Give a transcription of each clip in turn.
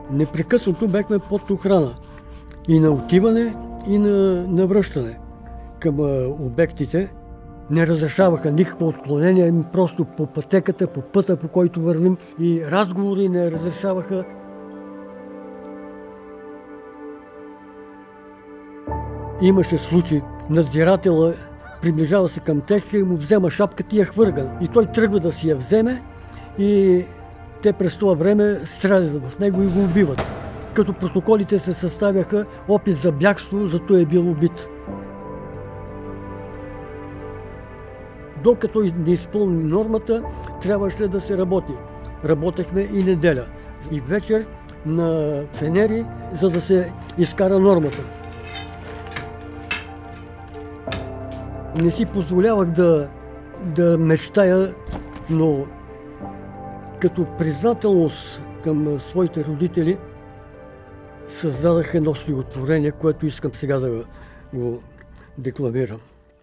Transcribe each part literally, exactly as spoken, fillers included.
Непрекъснато бяхме под охрана. И на отиване, и на, на връщане към а, обектите. Не разрешаваха никакво отклонение, просто по пътеката, по пътя, по който вървим, и разговори не разрешаваха. Имаше случай, надзиратела приближава се към тях и му взема шапката и я хвърга. И той тръгва да си я вземе и те през това време стрелят в него и го убиват. Като протоколите се съставяха опит за бягство, зато е бил убит. Докато не изпълни нормата, трябваше да се работи. Работехме и неделя, и вечер на фенери, за да се изкара нормата. Не си позволявах да, да мечтая, но като признателност към своите родители създадах едно стихотворение, което искам сега да го декламирам.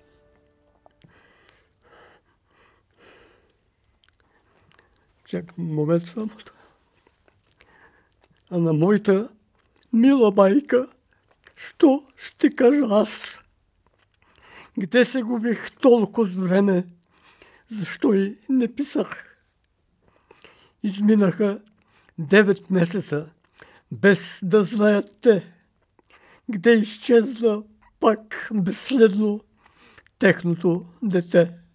Чакай момент само. А на моята мила майка, що ще кажа аз? Где се губих толкова време? Защо и не писах? Изминаха девет месеца, без да знаят те, где изчезна пак безследно техното дете.